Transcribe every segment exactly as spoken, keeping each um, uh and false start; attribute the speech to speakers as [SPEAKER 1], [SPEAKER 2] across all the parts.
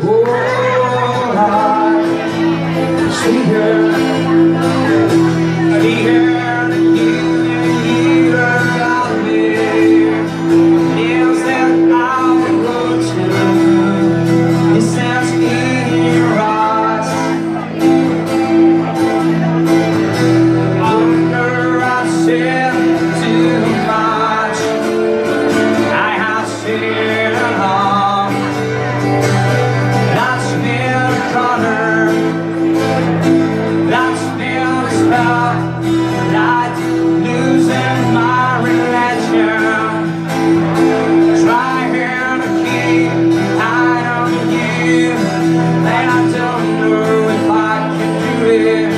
[SPEAKER 1] Oh, I see her, see her, and you, you got me. Is that I wrote you? It says in your eyes. Under I said too much. I have said it all. That's been a corner. That's been a spell. Like losing my religion. Trying to keep eye on you, and I don't know if I can do it.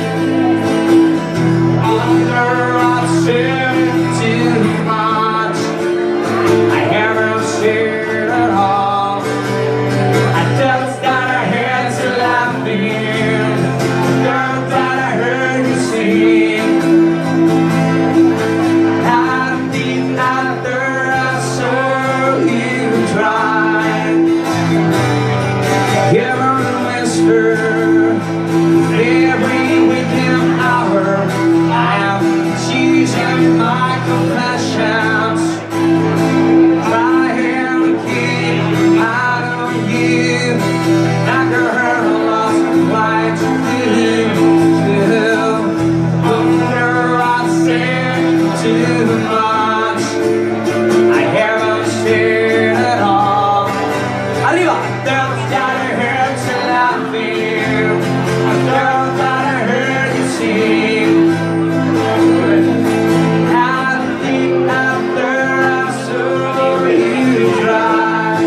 [SPEAKER 1] Under I've said too much. I haven't said it all. I just got a head to laugh in. Girl that I heard you sing. I think after I saw you try. Hear a whisper every weekend hour. I am choosing my confessions. Trying to keep out on you. Like a hurt lost light to you. Wonder I said too much. I haven't said it all. Arriba! Girls that I heard you laughing. A girl that I heard you sing. I think after I saw you try.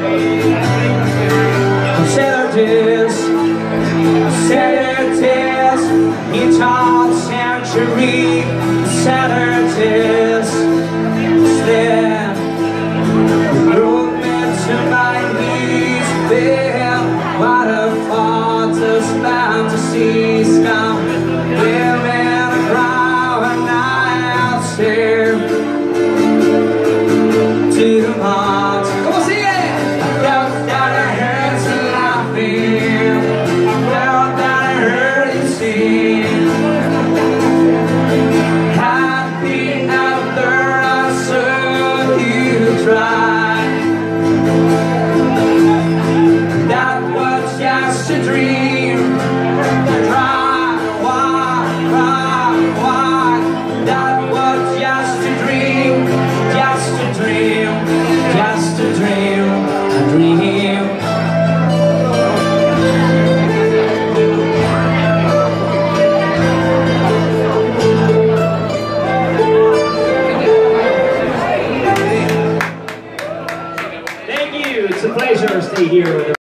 [SPEAKER 1] Said it is, said it is, each half century. Said it is, stand. Broke me to my knees, there. What a father's fantasies now. Live in a crowd and I out here. Too much. Come on, sing it! Girls that I heard you laughing. Girl that I heard you sing. Happy after I saw you try. That was just a dream. Try, why, why, why? That was just a dream. Just a dream. Just a dream. A dream. Thank you. It's a pleasure to stay here with